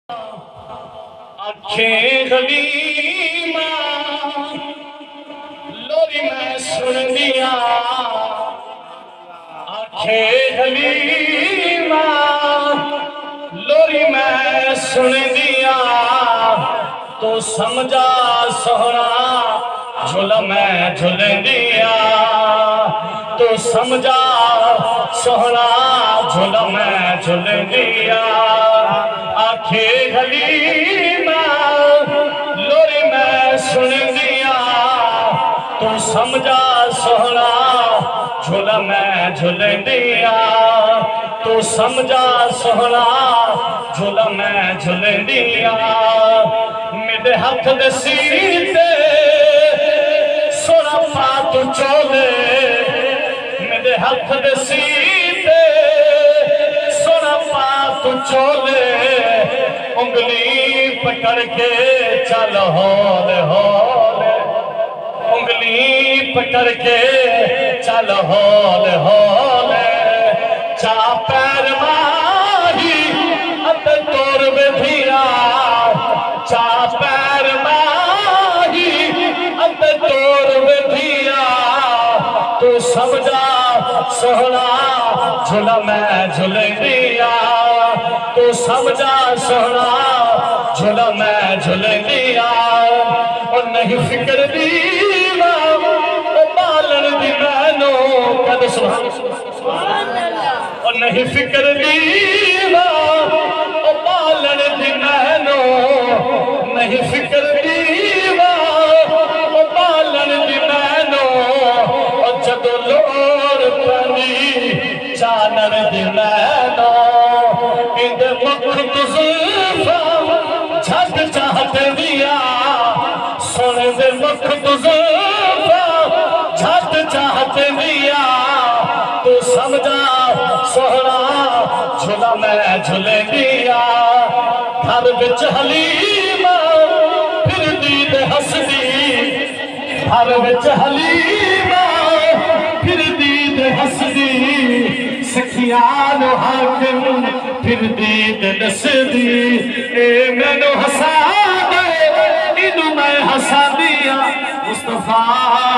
आखें गलीमा लोरी मैं सुन दिया। आखें गलीमा लोरी मैं सुन दिया। तो समझा सोहरा झूला मैं झूल दिया। तो समझा सोहरा झूला मैं झूल दिया। आखें गलीमा लोरी मैं सुन दिया। तू समझा सोहरा झूला मैं झूल दिया। तू समझा सोहरा झूला मैं झूल दिया। मेरे हाथ दे सीते सोना पा तू चोले। मेरे हाथ दे सीते सोना पा तू चोले। उंगली पकड़ के चल हौले हौले। उंगली पकड़ के चल हौले हौले। चा पैर माही अब तोर बेधिया। चा पैर माही अब तोर बेधिया। तू समझा सोहरा झूला मैं झूल दिया। तू समझा सोहरा झूला मैं झूल दिया। और नहीं फिक्र दीवा बालन दी मैनो कद सुभान अल्लाह। और नहीं फिक्र दीवा बालन दी मैनो। नहीं फिक्र दीवा बालन दी मैनो। और जदों लोर पनी चानन दी मैनो। इंदे मुख तुज़ुल्फा झट चाहत दिया। सोने दे मुख तुज़ुल्फा झट चाहत दिया। तू समझा सोहरा झूला मैं झूल दिया। घर विच हलीमा फिर दी ते हसदी। घर विच हलीमा फिर दी ते हसदी। सखियान हाकिम फिर दी ते दसदी। ए मैनू हसा दे इनू मैं हसा दिया। मुस्तफा